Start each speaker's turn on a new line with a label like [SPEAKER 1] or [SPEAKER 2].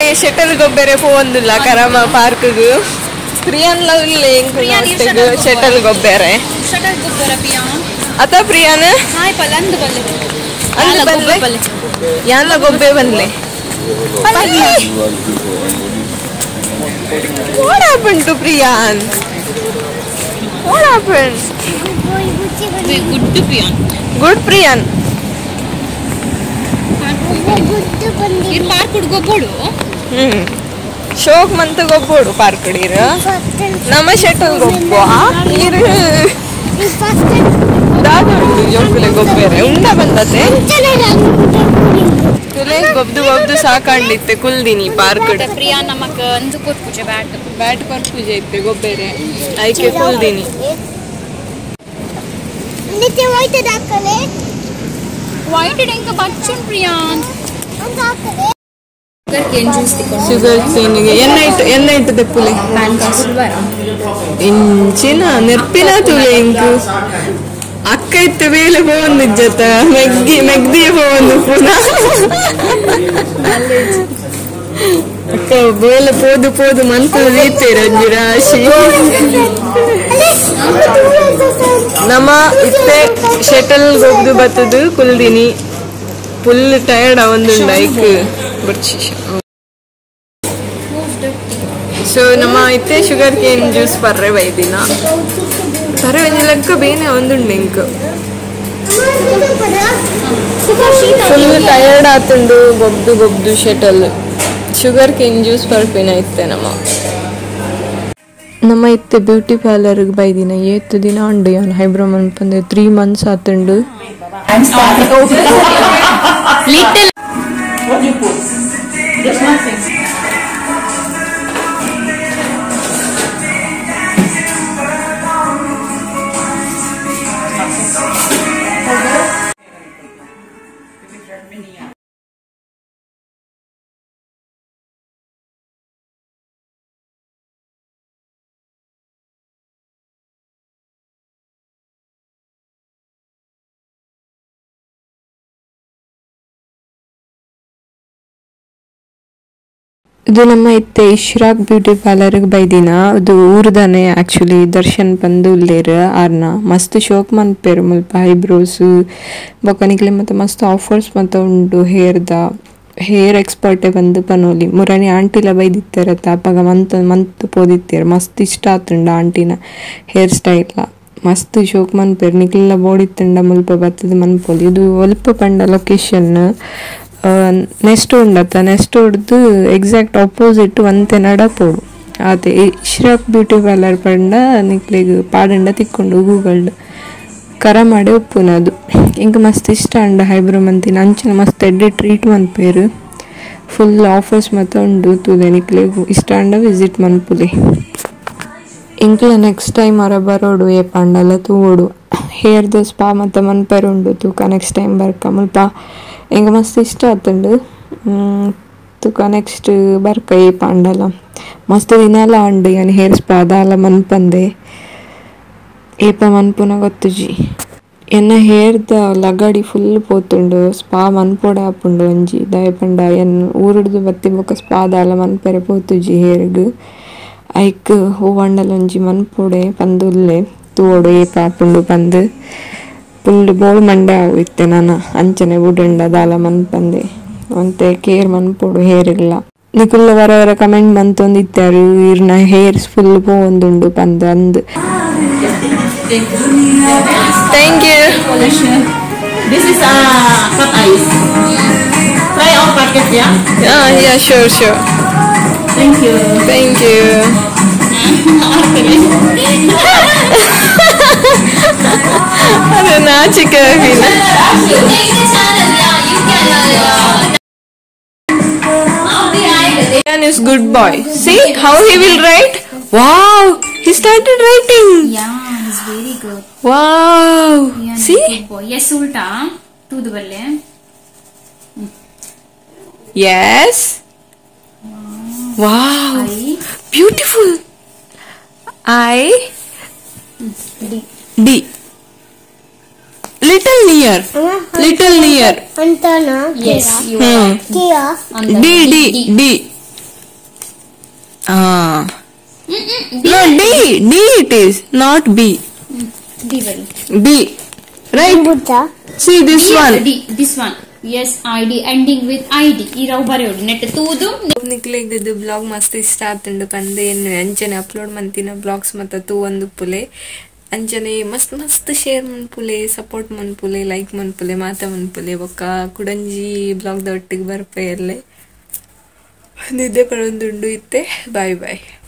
[SPEAKER 1] Shuttle ಗೊಬ್ಬರ ಪೋಂದಿಲ್ಲ ಕರಮ ಪಾರ್ಕ್ ಪ್ರಿಯಾನ್ ಲವ್ಲಿ ಶಟಲ್ ಗೊಬ್ಬರ ಅತ ಪ್ರಿಯಾನ್ ಅಂದ್ ಬಂದ್ಲೆ ಯಾನ್ಲ ಗೊಬ್ಬೆ ಬಂದ್ಲೆ What happened to Priyan? What happened?
[SPEAKER 2] Good to Priyan.
[SPEAKER 1] Good Priyan.
[SPEAKER 2] Ir park ud gobbodu.
[SPEAKER 1] Shok mant gobbodu park dir. Nama shuttle gobbo. Ir. Dadu yokule gobbere. Unda bandate. ತುಲೆ ಗೊಬ್ದು ಗೊಬ್ದು ಸಾಕಾಂಡಿತ್ತೆ ಕುಲ್ದಿನಿ ಪಾರ್ಕ್
[SPEAKER 2] ಪ್ರಿಯಾ ನಮಕ್ ಅಂದು ಕೊರ್ಪುಜೆ
[SPEAKER 1] ಬ್ಯಾಟ್ ಕೊರ್ಪುಜೆ ಇತ್ತೆ ಗೊಬ್ಬರೆ ಐಕೆ ಕುಲ್ದಿನಿ
[SPEAKER 3] ನಿತೆ ವೈಟ್ ದಾಕಲೆ
[SPEAKER 2] ವೈಟ್ ಡೆಂಕ ಬಚ್ಚುನ್ ಪ್ರಿಯಾನ್ ಅಂದಾಕಲೆ
[SPEAKER 1] ಶುಗರ್ ಕೇನಿಗೆ ಎನ್ನ ಇಟ್ಟು ತೆಪ್ಪುಲೆ ಇಂಚಿನ ನೆರ್ಪಿನ ತುಲೆ ಇಂಕು ಅಕ್ಕ ಇತ್ತು ಬೇಲೆ ಹೋಗಂದು ಜೊತೆ ಮೆಗ್ದಿಯ ಹೋಗಂದು ಪುನಃ ಅಕ್ಕ ಬೇಲೆ ಪೋದು ಮನ್ಪು ರೀತಿ ರಜ್ಜು ರಾಶಿ ನಮ್ಮ ಇತ್ತೆ ಶಟಲ್ ಗೊಬ್ದು ಬತ್ತದು ಕುಲ್ದಿನಿ ಫುಲ್ ಟಯರ್ಡ್ ಅವೊಂದುಂಡ ಐಕ್ ಬರ್ಚಿ ಸೊ ನಮ್ಮ ಇತ್ತೆ ಶುಗರ್ ಕೇನ್ ಜ್ಯೂಸ್ ಪರ್ರೆ ಬೈದಿನ ಸರಿ ಒಂಜಿ ಲೆಕ್ಕ ಬೇನೆ ಒಂದುಂಡು ಇಂಕ್ ಫುಲ್ ಟಯರ್ಡ್ ಆತುಂಡು ಗೊಬ್ದು ಶಟಲ್ ಶುಗರ್ ಕೇನ್ ಜ್ಯೂಸ್ ಪರ್ಪಿನ ಇತ್ತೆ ನಮ್ಮ ಇತ್ತೆ ಬ್ಯೂಟಿ ಪಾರ್ಲರ್ಗೆ ಬೈದಿನ ಏತ್ತು ದಿನ ಉಂಡು ಯಾನ್ ಹೈಬ್ರೋ ಮನ್ಪಂದೆ 3 months ಆತುಂಡು ಇದು ನಮ್ಮ ಇತ್ತೆ ಇಶ್ರಾಕ್ ಬ್ಯೂಟಿ ಪಾರ್ಲರ್ಗೆ ಬೈದಿನ ಅದು ಊರ್ದಾನೆ ಆ್ಯಕ್ಚುಲಿ ದರ್ಶನ್ ಬಂದು ಉಲ್ಲೇರು ಆರ್ನ ಮಸ್ತ್ ಶೋಕ್ ಮನ್ಪೇರು ಮುಲ್ಪ ಐಬ್ರೋಸ್ ಬೊಕ್ಕನಿಕ್ಲೆ ಮತ್ತು ಮಸ್ತ್ ಆಫರ್ಸ್ ಮತ್ತು ಉಂಡು ಹೇರ್ ಎಕ್ಸ್ಪರ್ಟೇ ಬಂದು ಪನೋಲಿ ಮುರಾನಿ ಆಂಟಿಲ ಬೈದಿತ್ತಾರತ್ತ ಅಪ್ಪಗ ಮಂತ್ ಪೋದಿತ್ತೇರು ಮಸ್ತ್ ಇಷ್ಟ ಆತುಂಡ ಆಂಟಿನ ಹೇರ್ ಸ್ಟೈಲ ಮಸ್ತ್ ಶೋಕ್ ಮನ್ಪೇರು ನಿಕ್ಲೆಲ್ಲ ಬೋಡಿತ್ತುಂಡ ಮುಲ್ಪ ಬತ್ತದ ಮನ್ಪೋಲಿ ಇದು ಒಲ್ಪ ಪಂಡ ಲೊಕೇಶನ್ ನೆಕ್ಸ್ಟ್ ಉಂಡತ್ತ ನೆಕ್ಸ್ಟ್ ಹೊಡ್ದು ಎಕ್ಸಾಕ್ಟ್ ಆಪೋಸಿಟ್ ಒಂತೆ ನಡಪೋಡು ಅದೇ ಇಶ್ರಾಕ್ ಬ್ಯೂಟಿ ಪಾರ್ಲರ್ ಪಂಡ ನಿಕ್ಲಿಗೆ ಪಾಡಂಡ ತಿಕ್ಕೊಂಡು ಗೂಗಲ್ ಕರ ಮಾಡಿ ಒಪ್ಪುನದು ಇಂಕ ಮಸ್ತ್ ಇಷ್ಟ ಅಂಡ ಹೈಬ್ರೋ ಮಂತಿನ ಅಂಚಿನ ಮಸ್ತ್ ಎಡ್ಡೆ ಟ್ರೀಟ್ ಮನ್ಪೇರು ಫುಲ್ ಆಫರ್ಸ್ ಮತ್ತು ಉಂಡು ತೂಲೆ ನಿಕ್ಲಿಗೆ ಇಷ್ಟ ಅಂಡ ವಿಸಿಟ್ ಮನ್ಪುಲಿ ಇಂಕ್ಲ ನೆಕ್ಸ್ಟ್ ಟೈಮ್ ಅರ ಬರೋಡು ಏ ಪಂಡಲ್ಲ ತೂಡು ಹೇರ್ದು ಸ್ಪಾ ಮತ್ತು ಮನ್ಪೇರು ಉಂಡು ತೂಕ ನೆಕ್ಸ್ಟ್ ಟೈಮ್ ಬರ್ಕ ಮುಲ್ಪ ಎಂಗ ಮಸ್ತ್ ಇಷ್ಟ ಆತುಂಡು ತುಕ ನೆಕ್ಸ್ಟ್ ಬರ್ಕ ಏ ಪಾಂಡಲ ಮಸ್ತ್ ದಿನಾಲ ಅಂಡು ಯಾನ್ ಹೇರ್ ಸ್ಪಾ ದಾಲ ಮನ್ಪಂದೆ ಏಪ ಮನ್ಪುನ ಗೊತ್ತುಜಿ ಎನ್ನ ಹೇರ್ದ ಲಗಾಡಿ ಫುಲ್ ಪೋತುಂಡು ಸ್ಪಾ ಮನ್ಪೋಡೆ ಆಪುಂಡು ಒಂಜಿ ದಯಪಂಡ ಎನ್ ಊರುಡ್ದು ಬತ್ತಿ ಬೊಕ ಸ್ಪಾ ದಾಲ ಮನ್ಪೆರೆ ಪೋತುಜಿ ಹೇರ್ಗ್ ಐಕ್ ಹೂವಂಡಲ ಒಂಜಿ ಮನ್ಪೋಡೆ ಪಂದುಲ್ಲೆ ತೂವೋಡು ಏಪ ಆಪುಂಡು ಪಂದು ಫುಲ್ ಬೋಳ್ ಮಂಡೆ ಆಗೋಯ್ತೆ ನಾನು ಅಂಚನೆ ಬುಡಂಡ ದಾಲ ಮನ್ಪಂದೆ ಅಂತೆ ಕೇರ್ ಮನ್ಪೋಡು ಹೇರ್ಗ್ಲ ನಿಕುಲ್ಲ ವರ ಕಮೆಂಟ್ ಮಂತೊಂದಿತ್ತಾರು ಇರ್ನ ಹೇರ್ಸ್ ಫುಲ್ ಪೋಂದುಂಡು ಪಂದು ಅಂದ್ thank you
[SPEAKER 4] This is cut ice. Try our packet, yeah?
[SPEAKER 1] Yeah, sure.
[SPEAKER 4] Thank you.
[SPEAKER 1] ಅದು ನಾಚಿಕೆ Ian is good boy. See how he will write? Wow, he started writing.
[SPEAKER 2] Yeah, he's very good.
[SPEAKER 1] Wow. See?
[SPEAKER 2] Good boy. Yes, ulta. Tudu balle.
[SPEAKER 1] Yes. Wow.
[SPEAKER 2] I.
[SPEAKER 1] Beautiful. I. D. Little near.
[SPEAKER 3] Antana.
[SPEAKER 2] Yes, you
[SPEAKER 3] Kia.
[SPEAKER 1] D. No, D it is, not B.
[SPEAKER 2] D very.
[SPEAKER 1] B. Right?
[SPEAKER 3] Buddha.
[SPEAKER 1] See this one.
[SPEAKER 2] D, this one. Yes, ID ending with ID. ಈ Rao ಬರೆಯೋಡು net ತೂದು
[SPEAKER 1] ನಿಕ್ಲೆಗ್ದು blog ಮಸ್ತ್ ಇಷ್ಟ ಆತುಂಡು ಪಂದೆ ಅಂಚನೆ upload ಮಂತಿನ blogs ಮತ್ತ ತೂ ಒಂದು ಪುಲೆ ಅಂಚನೆ ಮಸ್ತ್ ಮಸ್ತ್ ಶೇರ್ ಮನ್ಪುಲೆ ಸಪೋರ್ಟ್ ಮನ್ಪುಲೆ ಲೈಕ್ ಮನ್ಪುಲೆ ಮಾತ ಮನ್ಪುಲೆ ಬೊಕ್ಕ ಕುಡಂಜಿ ಬ್ಲಾಗ್ ದ ಒಟ್ಟಿಗೆ ಬರ್ಪೆ ಎಲ್ಲೆ ನಿದ್ದೆ ಪಡೊಂದುಂಡು ಇತ್ತೆ ಬಾಯ್ ಬಾಯ್.